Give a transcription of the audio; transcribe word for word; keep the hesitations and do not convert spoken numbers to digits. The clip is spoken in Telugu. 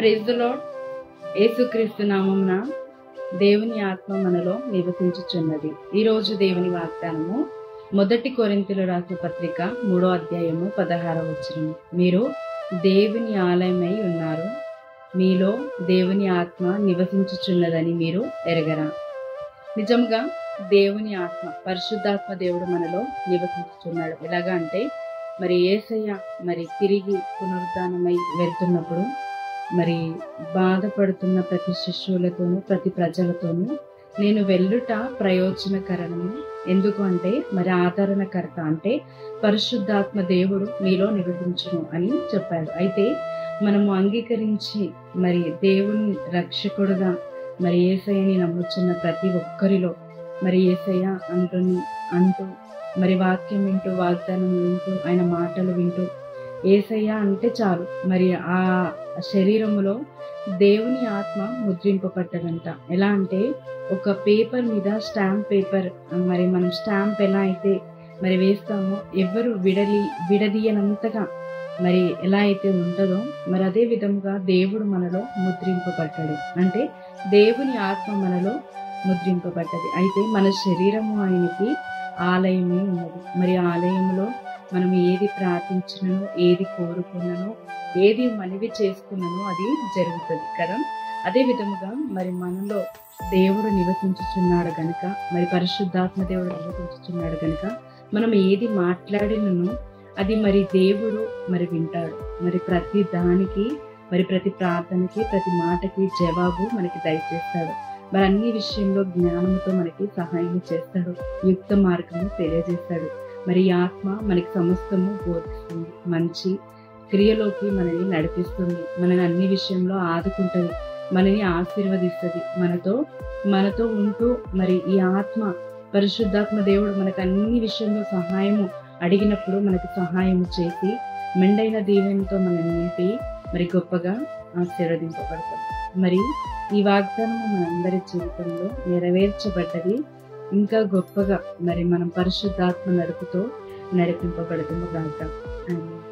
Praise the lord. యేసుక్రీస్తు నామమున దేవుని ఆత్మ మనలో నివసించుచున్నది. ఈరోజు దేవుని వాగ్దానము మొదటి కొరింథీయులకు రాసిన పత్రిక మూడో అధ్యాయము పదహారవ వచనము. మీరు దేవుని ఆలయమై ఉన్నారు, మీలో దేవుని ఆత్మ నివసించుచున్నదని మీరు ఎరగరా? నిజంగా దేవుని ఆత్మ, పరిశుద్ధాత్మ దేవుడు మనలో నివసించుచున్నాడు. ఎలాగా అంటే మరి యేసయ్య మరి తిరిగి పునరుద్ధానమై వెళ్తున్నప్పుడు మరి బాధపడుతున్న ప్రతి శిష్యులతోనూ ప్రతి ప్రజలతోనూ నేను వెళ్ళుట ప్రయోజనకరము, ఎందుకు అంటే మరి ఆదరణకర్త అంటే పరిశుద్ధాత్మ దేవుడు మీలో నివసించును అని చెప్పాడు. అయితే మనము అంగీకరించి మరి దేవుని రక్షకుడుగా మరి యేసయ్యని నమ్ముచున్న ప్రతి ఒక్కరిలో మరి యేసయ్య అంటుని అంటూ మరి వాక్యం వింటూ వాగ్దానం వింటూ ఆయన మాటలు వింటూ యేసయ్య అంటే చాలు మరి ఆ శరీరములో దేవుని ఆత్మ ముద్రింపబడ్డదంట. ఎలా అంటే ఒక పేపర్ మీద స్టాంప్ పేపర్ మరి మనం స్టాంప్ ఎలా అయితే మరి వేస్తామో ఎవరు విడలి విడదీయనంతగా మరి ఎలా అయితే ఉంటుందో మరి అదే విధముగా దేవుడు మనలో ముద్రింపబడ్డాడు. అంటే దేవుని ఆత్మ మనలో ముద్రింపబడ్డది. అయితే మన శరీరము ఆయనకి ఆలయమే ఉన్నది. మరి ఆలయంలో మనం ఏది ప్రార్థించినను, ఏది కోరుకున్నానో, ఏది మనవి చేసుకున్నానో అది జరుగుతుంది కదా. అదే విధముగా మరి మనలో దేవుడు నివసించుచున్నాడు గనుక, మరి పరిశుద్ధాత్మ దేవుడు నివసించుచున్నాడు గనుక మనం ఏది మాట్లాడినను అది మరి దేవుడు మరి వింటాడు. మరి ప్రతి దానికి మరి ప్రతి ప్రార్థనకి ప్రతి మాటకి జవాబు మనకి దయచేస్తాడు. మరి అన్ని విషయంలో జ్ఞానంతో మనకి సహాయం చేస్తాడు, యుక్త మార్గము తెలియజేస్తాడు. మరి ఆత్మ మనకి సమస్తము బోధిస్తుంది, మంచి క్రియలోకి మనల్ని నడిపిస్తుంది, మనని అన్ని విషయంలో ఆదుకుంటుంది, మనని ఆశీర్వదిస్తుంది. మనతో మనతో ఉంటూ మరి ఈ ఆత్మ పరిశుద్ధాత్మ దేవుడు మనకు అన్ని విషయంలో సహాయము అడిగినప్పుడు మనకు సహాయం చేసి మెండైన దీవెనతో మనల్ని నింపి మరి గొప్పగా ఆశీర్వదింపబడతాం. మరి ఈ వాగ్దానము మనందరి జీవితంలో నెరవేర్చబడ్డది. ఇంకా గొప్పగా మరి మనం పరిశుద్ధాత్మ నడుపుతో నడిపింపబడతాము గాక. ఆమేన్.